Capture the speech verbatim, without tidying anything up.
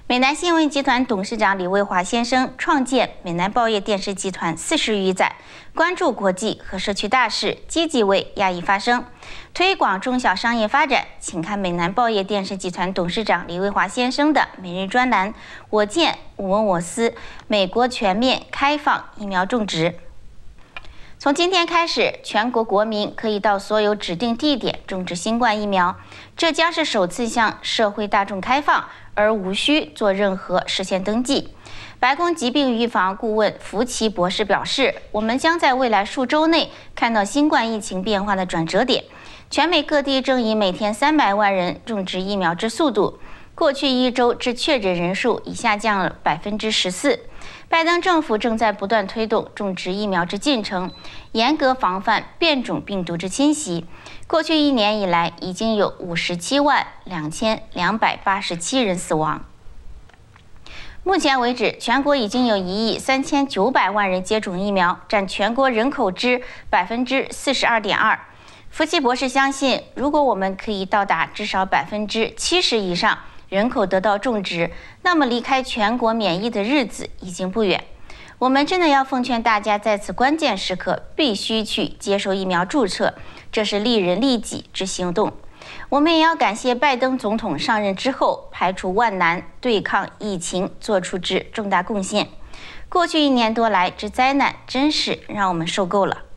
美南新闻集团董事长李卫华先生创建美南报业电视集团四十余载，关注国际和社区大事，积极为亚裔发声，推广中小商业发展。请看美南报业电视集团董事长李卫华先生的每日专栏：我见我闻我思，美国全面开放疫苗种植。从今天开始，全国国民可以到所有指定地点种植新冠疫苗，这将是首次向社会大众开放，而无需做任何事先登记。白宫疾病预防顾问福奇博士表示，我们将在未来数周内看到新冠疫情变化的转折点。全美各地正以每天三百万人种植疫苗之速度，过去一周致确诊人数已下降了百分之十四。拜登政府正在不断推动种植疫苗之进程，严格防范变种病毒之侵袭。过去一年以来，已经有五十七万两千两百八十七人死亡。目前为止，全国已经有一亿三千九百万人接种疫苗，占全国人口之百分之四十二点二。福奇博士相信，如果我们可以到达至少百分之七十以上人口得到种植，那么离开全国免疫的日子已经不远。我们真的要奉劝大家，在此关键时刻必须去接受疫苗注册，这是利人利己之行动。我们也要感谢拜登总统上任之后排除万难对抗疫情做出之重大贡献。过去一年多来之灾难，真是让我们受够了。